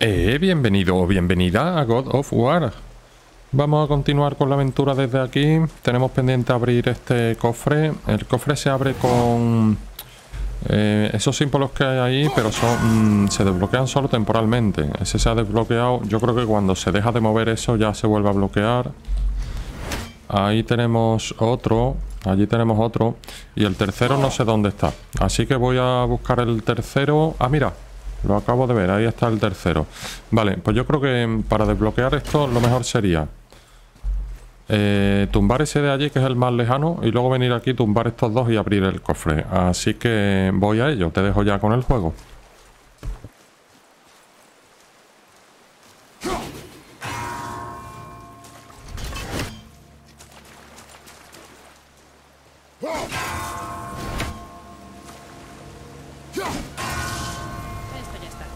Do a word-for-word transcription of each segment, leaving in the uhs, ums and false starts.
Eh, bienvenido o bienvenida a God of War. Vamos a continuar con la aventura desde aquí. Tenemos pendiente abrir este cofre. El cofre se abre con eh, esos símbolos que hay ahí, pero son, mm, se desbloquean solo temporalmente. Ese se ha desbloqueado. Yo creo que cuando se deja de mover eso ya se vuelve a bloquear. Ahí tenemos otro. Allí tenemos otro. Y el tercero no sé dónde está. Así que voy a buscar el tercero. Ah, mira. Lo acabo de ver, ahí está el tercero. Vale, pues yo creo que para desbloquear esto lo mejor sería eh, tumbar ese de allí, que es el más lejano, y luego venir aquí, tumbar estos dos y abrir el cofre. Así que voy a ello, te dejo ya con el juego. Esto ya está.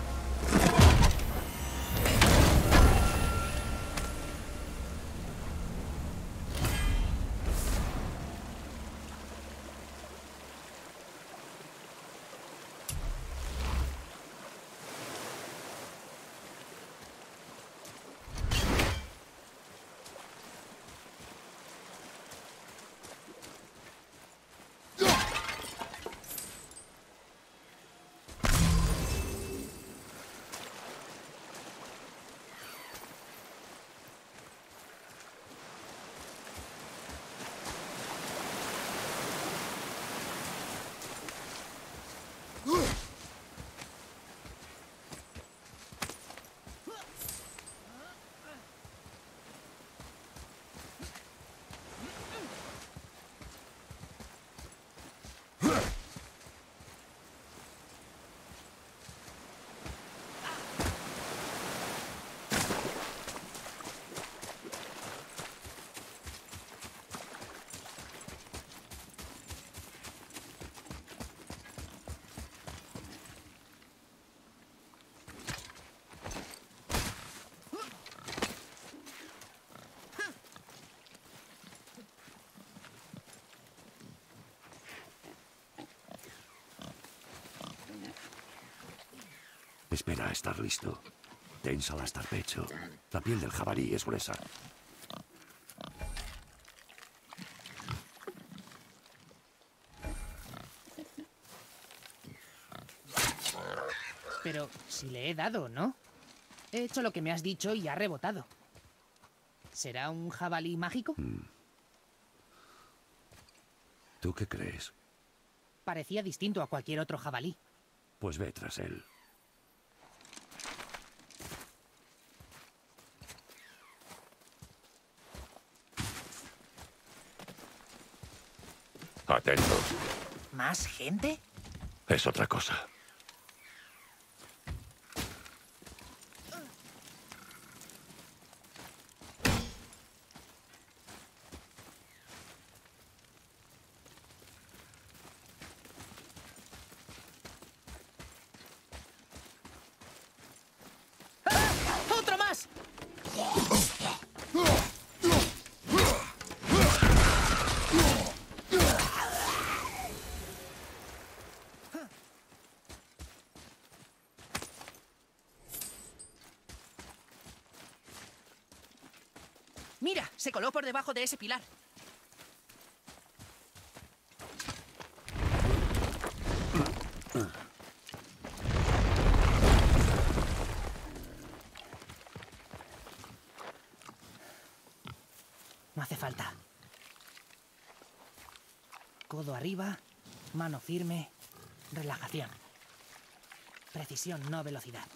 Espera a estar listo. Ténsala hasta el pecho. La piel del jabalí es gruesa. Pero si le he dado, ¿no? He hecho lo que me has dicho y ha rebotado. ¿Será un jabalí mágico? ¿Tú qué crees? Parecía distinto a cualquier otro jabalí. Pues ve tras él. Atentos. ¿Más gente? Es otra cosa. ¡Otro más! Mira, se coló por debajo de ese pilar. No hace falta. Codo arriba, mano firme, relajación. Precisión, no velocidad.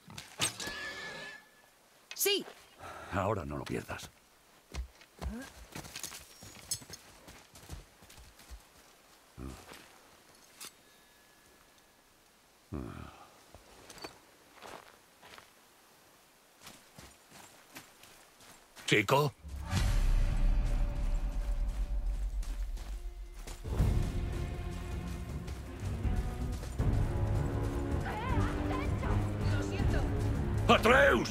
¡Sí! Ahora no lo pierdas. ¿Chico? Lo siento. ¡Atreus!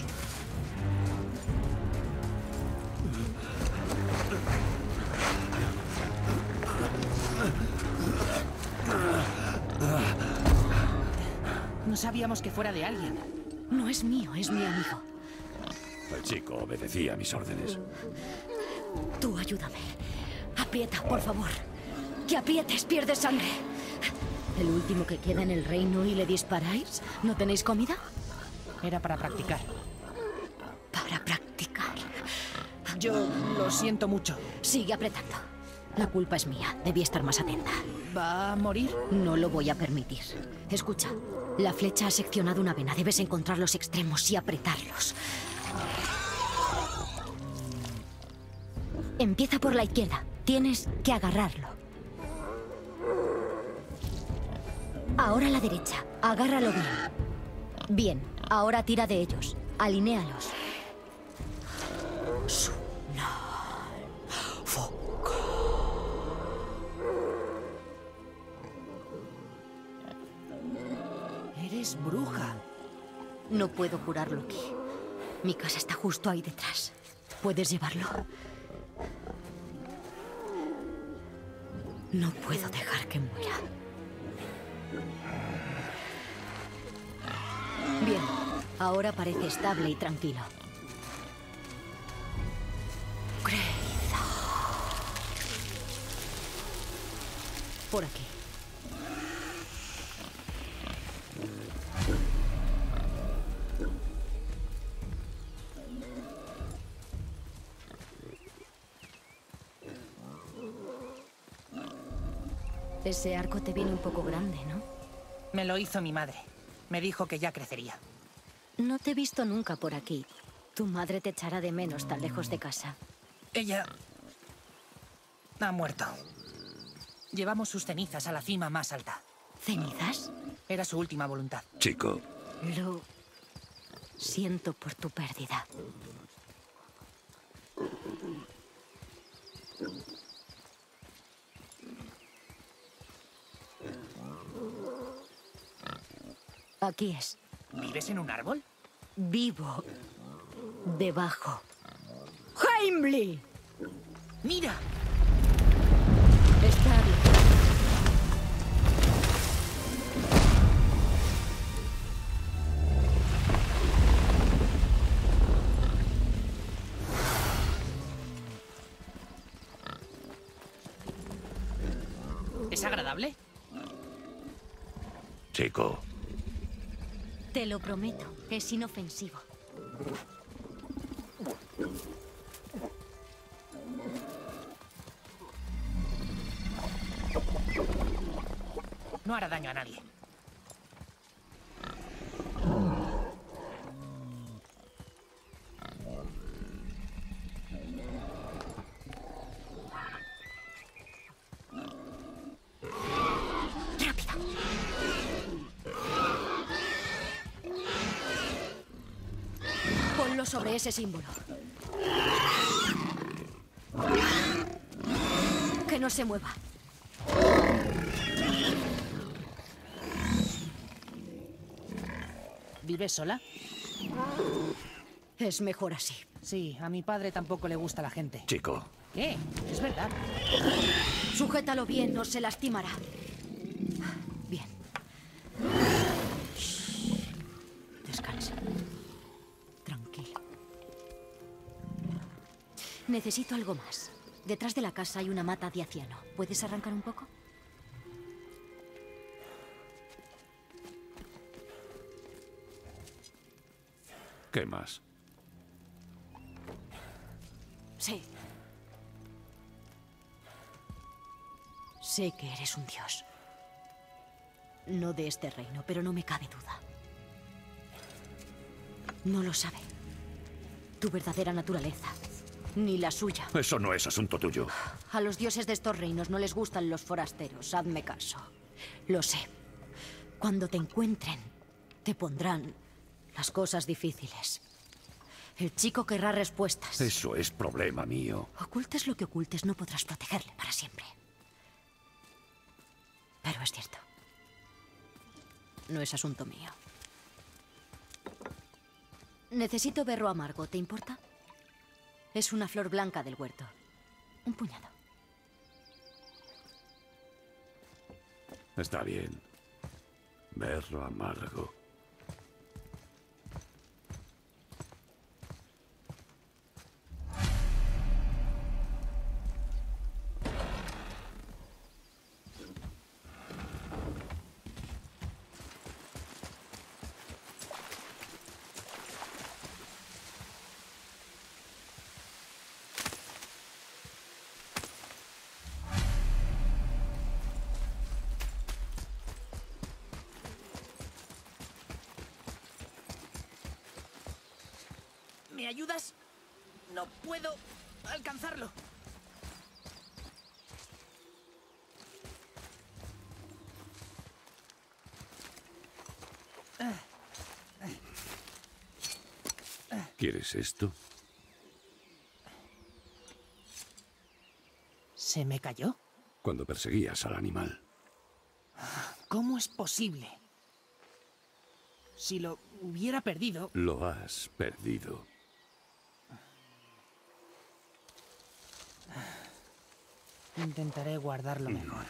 No sabíamos que fuera de alguien. No es mío, es mi amigo. El chico obedecía mis órdenes. Tú ayúdame. Aprieta, por favor. Que aprietes, pierdes sangre. ¿El último que queda en el reino y le disparáis? ¿No tenéis comida? Era para practicar. Para practicar. Yo lo siento mucho. Sigue apretando. La culpa es mía. Debí estar más atenta. ¿Va a morir? No lo voy a permitir. Escucha, la flecha ha seccionado una vena. Debes encontrar los extremos y apretarlos. Empieza por la izquierda. Tienes que agarrarlo. Ahora la derecha. Agárralo bien. Bien. Ahora tira de ellos. Alinéalos. Eres bruja. No puedo curarlo aquí. Mi casa está justo ahí detrás. ¿Puedes llevarlo? No puedo dejar que muera. Bien, ahora parece estable y tranquilo. Creza. Por aquí. Ese arco te viene un poco grande, ¿no? Me lo hizo mi madre. Me dijo que ya crecería. No te he visto nunca por aquí. Tu madre te echará de menos tan lejos de casa. Ella ha muerto. Llevamos sus cenizas a la cima más alta. ¿Cenizas? Era su última voluntad. Chico, Lo siento por tu pérdida. Aquí es. ¿Vives en un árbol? Vivo debajo. ¡Heimli! ¡Mira! Está bien. ¿Es agradable? chico. Te lo prometo, es inofensivo. No hará daño a nadie. ¡Rápido! Ponlo sobre ese símbolo. Que no se mueva. ¿Vives sola? Es mejor así. Sí, a mi padre tampoco le gusta la gente. Chico, ¿Qué? Es verdad. Sujétalo bien, no se lastimará. Bien. Descansa. Tranquilo. Necesito algo más. Detrás de la casa hay una mata de aciano. ¿Puedes arrancar un poco? ¿qué más? Sí. Sé que eres un dios. No de este reino, pero no me cabe duda. No lo sabe. Tu verdadera naturaleza. Ni la suya. Eso no es asunto tuyo. A los dioses de estos reinos no les gustan los forasteros. Hazme caso. Lo sé. Cuando te encuentren, te pondrán las cosas difíciles. El chico querrá respuestas. Eso es problema mío. Ocultes lo que ocultes, no podrás protegerle para siempre. Pero es cierto. No es asunto mío. Necesito berro amargo, ¿te importa? Es una flor blanca del huerto. Un puñado. Está bien. Berro amargo. ¿Me ayudas? No puedo alcanzarlo. ¿Quieres esto? ¿Se me cayó? Cuando perseguías al animal. ¿Cómo es posible? Si lo hubiera perdido... Lo has perdido. Intentaré guardarlo mejor.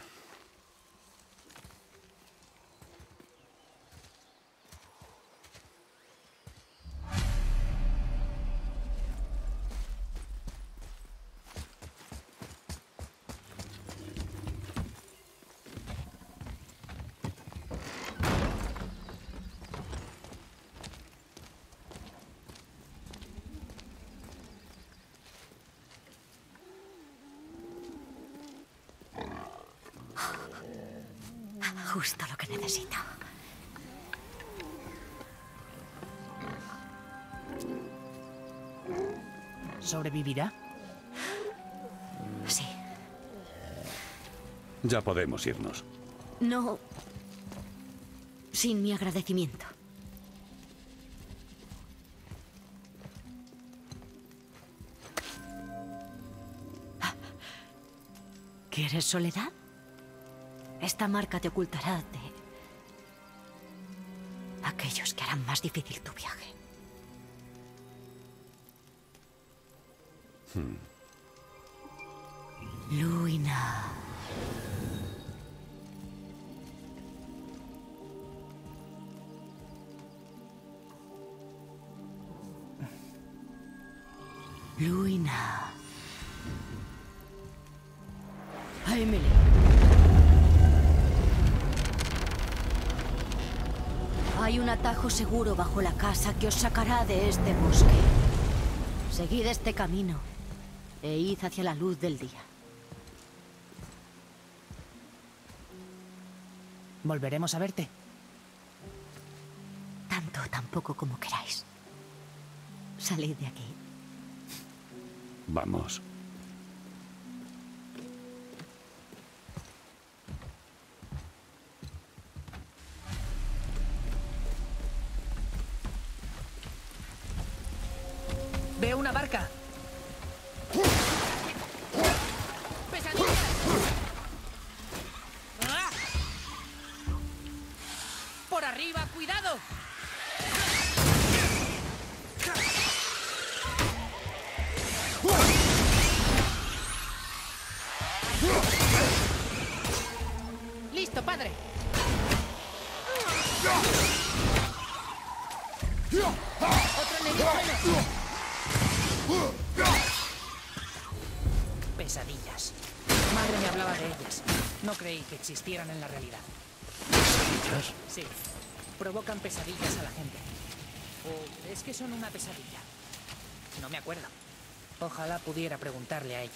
Justo lo que necesito. ¿Sobrevivirá? Sí. Ya podemos irnos. No... sin mi agradecimiento. ¿Quieres soledad? Esta marca te ocultará de aquellos que harán más difícil tu viaje. Hmm. Luina. Luina. Emily. Hay un atajo seguro bajo la casa que os sacará de este bosque. Seguid este camino e id hacia la luz del día. ¿Volveremos a verte? Tanto o tan poco como queráis. Salid de aquí. Vamos. Veo una barca. ¡Pesadillas! ¡Ah! ¡Por arriba, cuidado! ¡Listo, padre! ¡Otro enemigo menos! Pesadillas. Madre me hablaba de ellas. No creí que existieran en la realidad. ¿Pesadillas? Sí. Provocan pesadillas a la gente. ¿O es que son una pesadilla? No me acuerdo. Ojalá pudiera preguntarle a ella.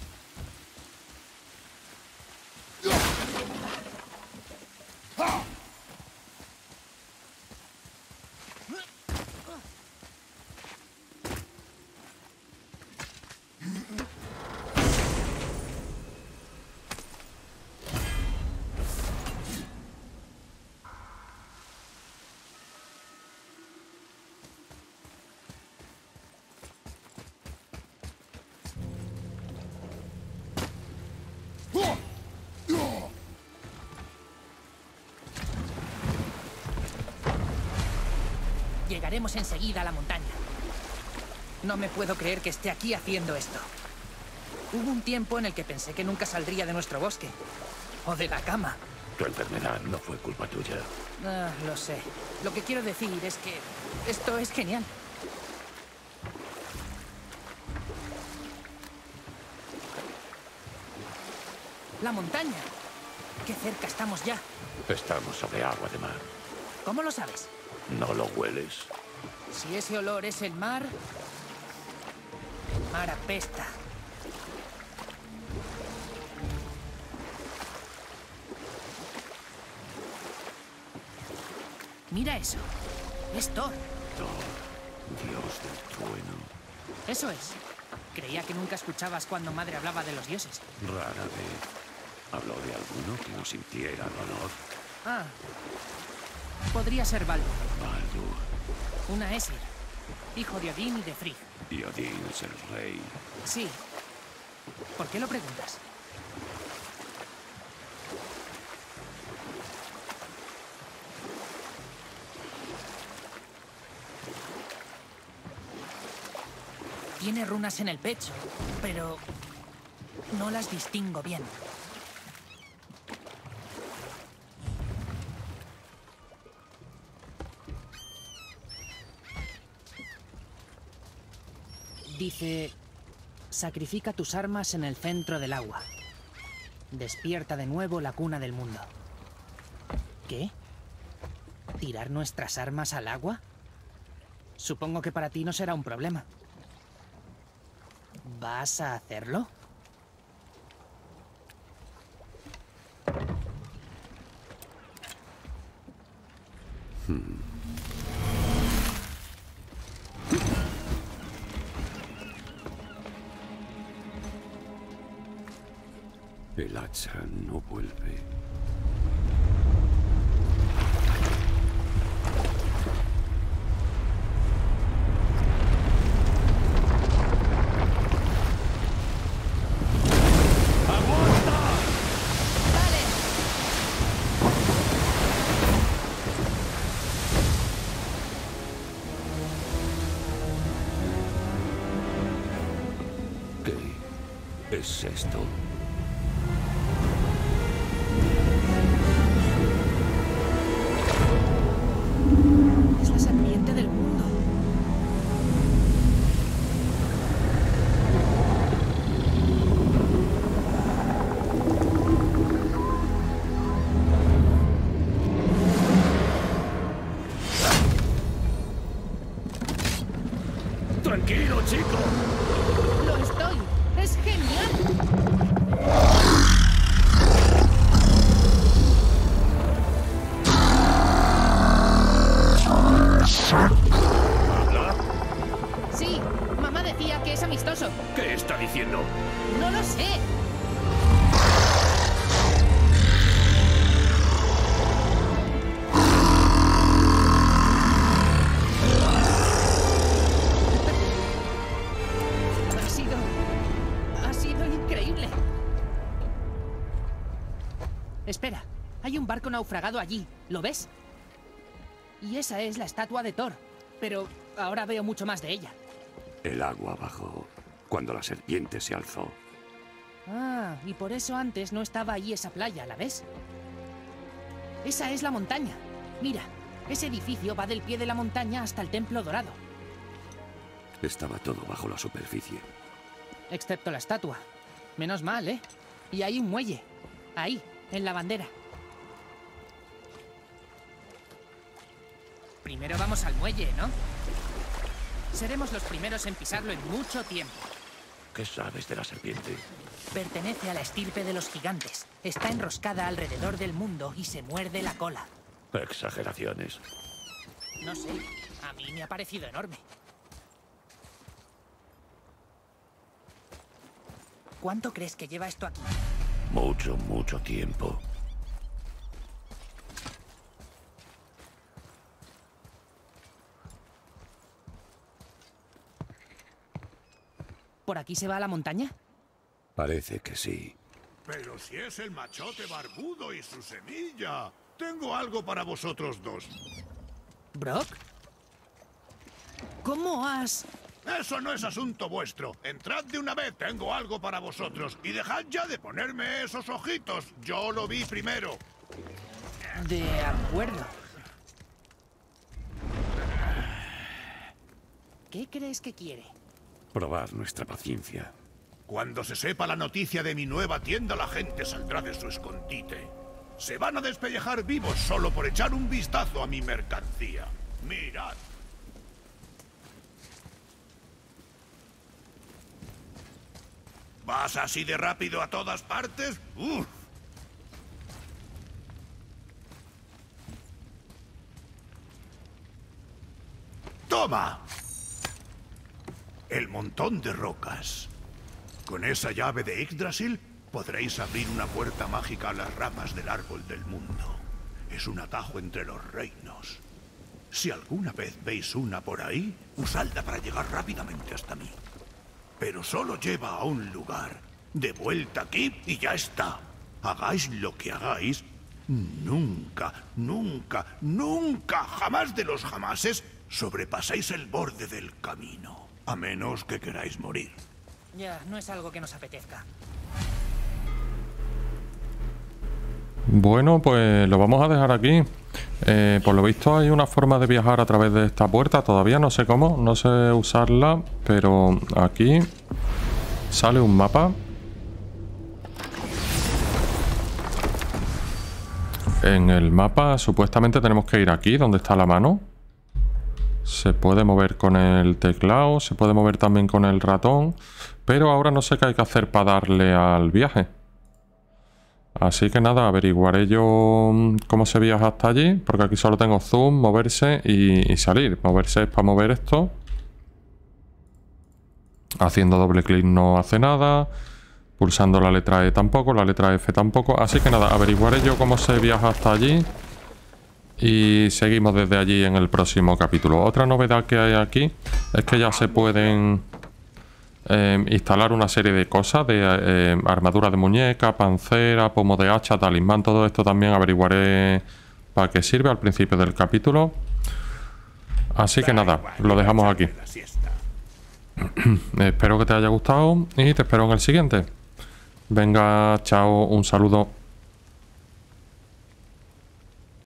Llegaremos enseguida a la montaña. No me puedo creer que esté aquí haciendo esto. Hubo un tiempo en el que pensé que nunca saldría de nuestro bosque. O de la cama. Tu enfermedad no fue culpa tuya. Ah, lo sé. Lo que quiero decir es que esto es genial. La montaña. Qué cerca estamos ya. Estamos sobre agua de mar. ¿Cómo lo sabes? ¿No lo hueles? Si ese olor es el mar... El mar apesta. Mira eso. Es Thor. Thor. Dios del trueno. Eso es. Creía que nunca escuchabas cuando madre hablaba de los dioses. Rara vez. ¿Habló de alguno que no sintiera dolor? Ah. Podría ser Baldur. Baldur. Un Aesir. Hijo de Odín y de Frigg. Y Odín es el rey. Sí. ¿Por qué lo preguntas? Tiene runas en el pecho, pero no las distingo bien. Dice, sacrifica tus armas en el centro del agua. Despierta de nuevo la cuna del mundo. ¿Qué? ¿Tirar nuestras armas al agua? Supongo que para ti no será un problema. ¿Vas a hacerlo? Hmm. El hacha no vuelve. ¿Qué es esto? Es la serpiente del mundo. ¡Tranquilo, chico! ¡Lo estoy! ¡Es genial! ¿Habla? Sí, mamá decía que es amistoso. ¿Qué está diciendo? No lo sé. Ha sido... ha sido increíble. Espera, hay un barco naufragado allí. ¿Lo ves? Y esa es la estatua de Thor. Pero ahora veo mucho más de ella. El agua bajó cuando la serpiente se alzó. Ah, y por eso antes no estaba allí esa playa, ¿la ves? Esa es la montaña. Mira, ese edificio va del pie de la montaña hasta el Templo Dorado. Estaba todo bajo la superficie. Excepto la estatua. Menos mal, ¿eh? Y hay un muelle. Ahí, en la bandera. Primero vamos al muelle, ¿no? Seremos los primeros en pisarlo en mucho tiempo. ¿Qué sabes de la serpiente? Pertenece a la estirpe de los gigantes. Está enroscada alrededor del mundo y se muerde la cola. Exageraciones. No sé, a mí me ha parecido enorme. ¿Cuánto crees que lleva esto aquí? Mucho, mucho tiempo. ¿Por aquí se va a la montaña? Parece que sí. Pero si es el machote barbudo y su semilla. Tengo algo para vosotros dos. ¿Brock? ¿Cómo has...? Eso no es asunto vuestro. Entrad de una vez, tengo algo para vosotros. Y dejad ya de ponerme esos ojitos. Yo lo vi primero. De acuerdo. ¿Qué crees que quiere? Probar nuestra paciencia. Cuando se sepa la noticia de mi nueva tienda, la gente saldrá de su escondite. Se van a despellejar vivos solo por echar un vistazo a mi mercancía. Mirad. ¿Vas así de rápido a todas partes? ¡Uf! ¡Toma! El montón de rocas. Con esa llave de Yggdrasil podréis abrir una puerta mágica a las ramas del árbol del mundo. Es un atajo entre los reinos. Si alguna vez veis una por ahí, usadla para llegar rápidamente hasta mí. Pero solo lleva a un lugar. De vuelta aquí y ya está. Hagáis lo que hagáis, nunca, nunca, nunca, jamás de los jamases, sobrepasáis el borde del camino. A menos que queráis morir. Ya, no es algo que nos apetezca. Bueno, pues lo vamos a dejar aquí. Eh, por lo visto hay una forma de viajar a través de esta puerta. Todavía no sé cómo, no sé usarla, pero aquí sale un mapa. En el mapa supuestamente tenemos que ir aquí, donde está la mano. Se puede mover con el teclado, se puede mover también con el ratón, pero ahora no sé qué hay que hacer para darle al viaje. Así que nada, averiguaré yo cómo se viaja hasta allí, porque aquí solo tengo zoom, moverse y, y salir. Moverse es para mover esto. Haciendo doble clic no hace nada. Pulsando la letra E tampoco, la letra F tampoco. Así que nada, averiguaré yo cómo se viaja hasta allí. Y seguimos desde allí en el próximo capítulo. Otra novedad que hay aquí es que ya se pueden eh, instalar una serie de cosas. De eh, armadura de muñeca, pancera, pomo de hacha, talismán. Todo esto también averiguaré para qué sirve al principio del capítulo. Así que nada, lo dejamos aquí. Espero que te haya gustado y te espero en el siguiente. Venga, chao, un saludo.